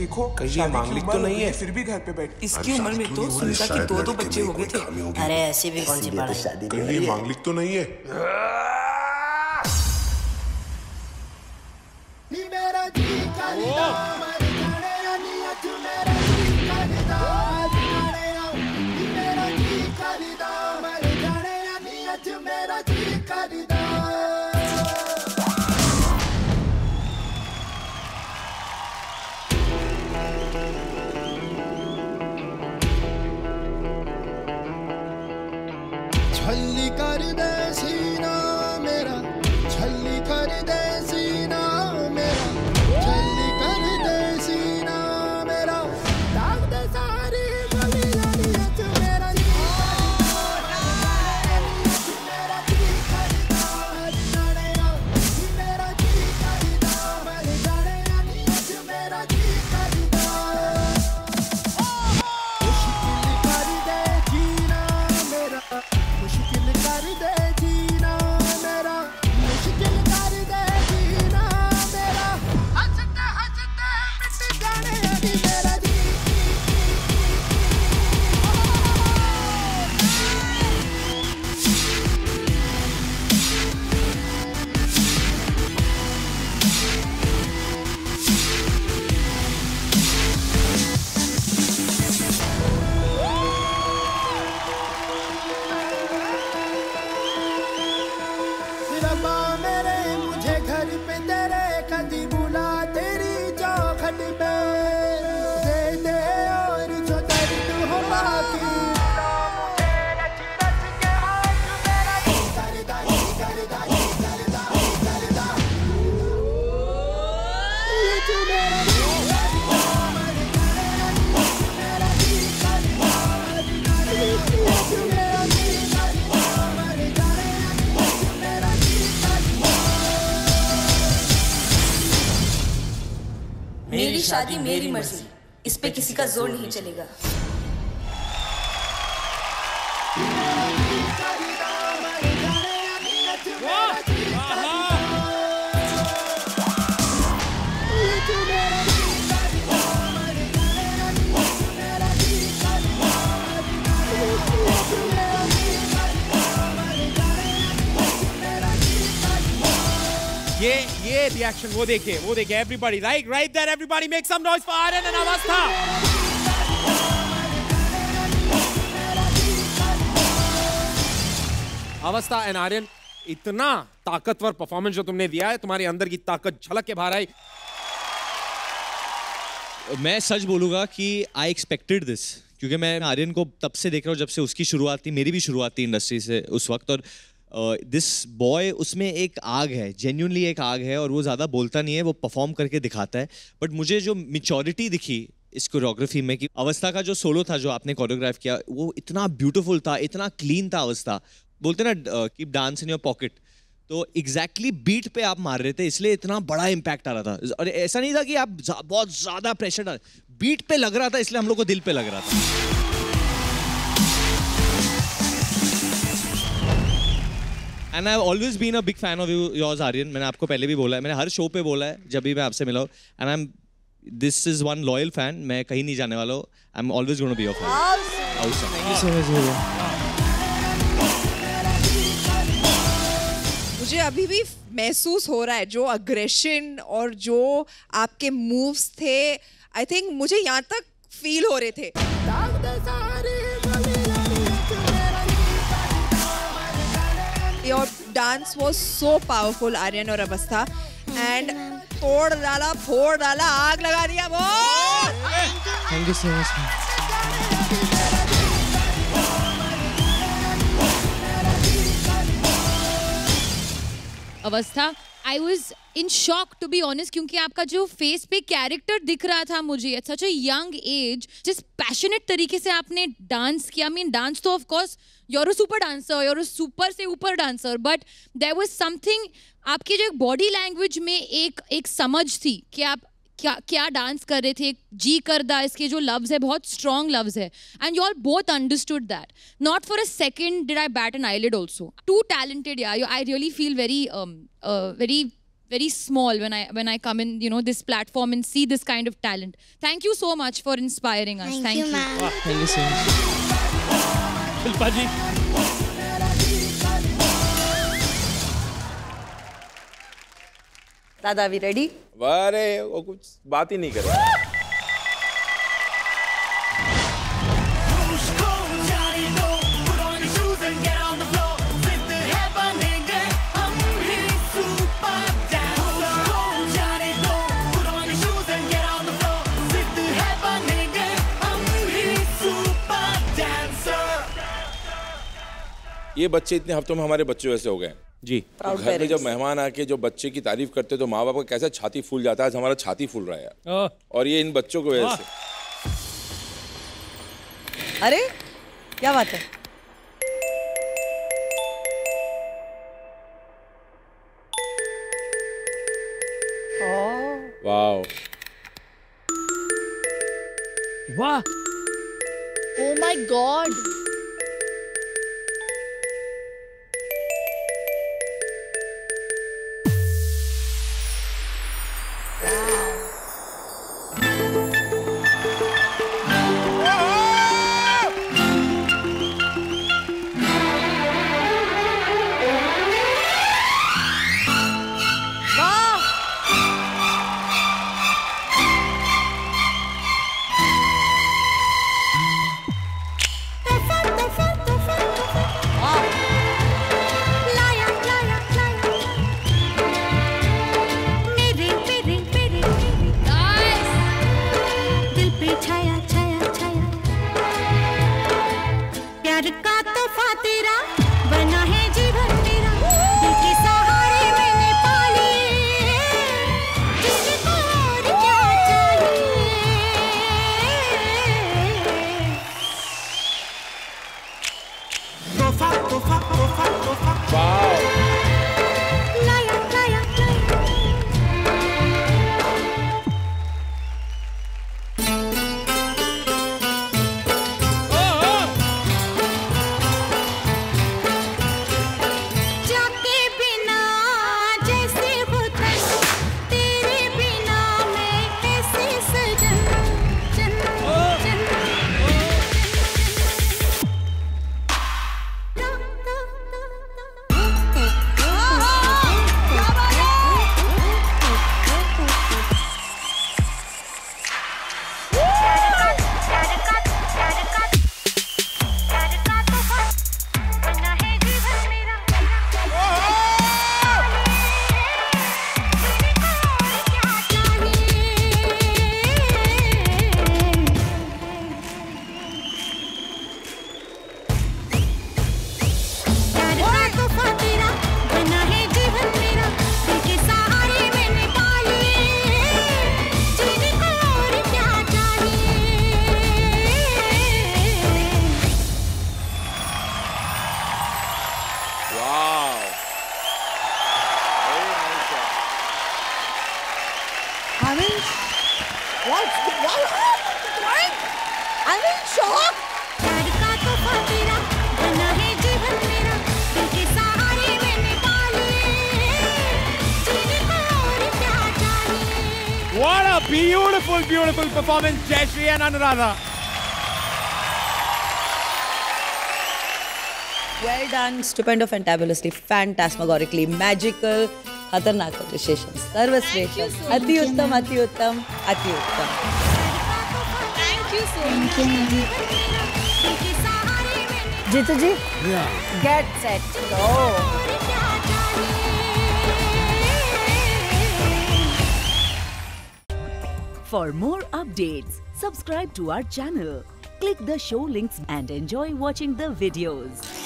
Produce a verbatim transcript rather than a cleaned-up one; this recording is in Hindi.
देखो कहीं ये मांगलिक तो नहीं है? फिर भी घर पे बैठ। इसकी उम्र में तो सुनीता की दो दो बच्चे हो गए थे। अरे ऐसी भी कौन सी बात है? कहीं ये मांगलिक तो नहीं है? छल्ली कर दे सीना मेरा, छल्ली कर दे सीना मेरा, छल्ली कर दे सीना मेरा, दाग दे सारी गली गली तू मेरा जी मेरा जी करदा जाने ना मेरा जी करदा मर जाने ना तू मेरा जी करदा मुश्किल कर दे जीना मेरा, मुश्किल कर दे जीना मेरा, मुश्किल कर दे जीना मेरा, हंसते हंसते मिट जाने अभी मेरा जी रब्बा मेरे मुझे घर पे तेरे कदी बुला तेरी चौखट पे दे दे और जो दर्द हो बाकी ये तू मेरा मेरी शादी मेरी मर्जी, इस पे किसी का जोर नहीं चलेगा। ये ये रिएक्शन वो देखिए वो देखिए everybody right right there everybody make some noise for Aryan and Avastha. Avastha and Aryan, इतना ताकतवर परफॉर्मेंस जो तुमने दिया है, तुम्हारे अंदर की ताकत झलक के बाहर आई। मैं सच बोलूंगा कि आई एक्सपेक्टेड दिस, क्योंकि मैं आर्यन को तब से देख रहा हूँ जब से उसकी शुरुआत थी, मेरी भी शुरुआत थी इंडस्ट्री से उस वक्त। और दिस uh, बॉय, उसमें एक आग है, जेन्युइनली एक आग है, और वो ज़्यादा बोलता नहीं है, वो परफॉर्म करके दिखाता है। बट मुझे जो मैच्योरिटी दिखी इस कोरियोग्राफी में, कि अवस्था का जो सोलो था जो आपने कोरियोग्राफ किया, वो इतना ब्यूटीफुल था, इतना क्लीन था। अवस्था बोलते ना keep dance in your pocket, तो एग्जैक्टली exactly बीट पे आप मार रहे थे, इसलिए इतना बड़ा इम्पैक्ट आ रहा था। और ऐसा नहीं था कि आप जा, बहुत ज़्यादा प्रेशर डाल, बीट पे लग रहा था, इसलिए हम लोग को दिल पे लग रहा था। And I have always been a big fan of you yours Aryan. मैंने आपको पहले भी बोला है, मैंने हर शो पे बोला है जब भी मैं आपसे मिला हूँ। And I am this is one loyal fan, मैं कहीं नहीं जाने वाला हूँ। I am always gonna be your fan. Thank you so much भैया। मुझे अभी भी महसूस हो रहा है जो अग्रेशन और जो आपके मूव्स थे, आई थिंक मुझे यहाँ तक फील हो रहे थे। Your dance was so powerful, Aryan और अवस्था, and तोड़ डाला, फोड़ डाला, आग लगा दिया वो। Thank you so much. Avastha, I was in shock to be honest, क्योंकि आपका जो फेस पे कैरेक्टर दिख रहा था मुझे at such a young age, जिस पैशनेट तरीके से आपने डांस किया। आई मीन डांस तो of course you're a super dancer, you're a super से ऊपर dancer, but there was something, आपकी जो बॉडी लैंग्वेज में एक एक समझ थी कि आप क्या क्या डांस कर रहे थे। जी करदा इसके जो लव्स है बहुत स्ट्रॉन्ग लव्स है, and you all both understood that. Not for a second did I bat an eyelid also. Too talented यार, I really feel very very very small when I when I come in, you know, this platform and see this kind of talent. Thank you so much for inspiring us. Thank, Thank you, you. ma'am. Thank you so much. Shilpa ji दादा वी रेडी? अरे वो कुछ बात ही नहीं कर रहा। ये बच्चे इतने हफ्तों में हमारे बच्चे वैसे हो गए जी। तो घर में जब मेहमान आके जो बच्चे की तारीफ करते तो माँ बाप का कैसा छाती फूल जाता है। आज हमारा छाती फूल रहा है और ये इन बच्चों की वजह से। अरे क्या बात है? वाह वाह Oh my God. What a beautiful, beautiful performance, Jayashree and Anuradha. Well done, stupendo, fantabulously, phantasmagorically, magical, khatarnak appreciation, sarvashreshth, ati uttam, ati uttam, ati uttam. Thank you so much. Jitu ji, yeah. Get set, go. For more updates, subscribe to our channel, click the show links and enjoy watching the videos.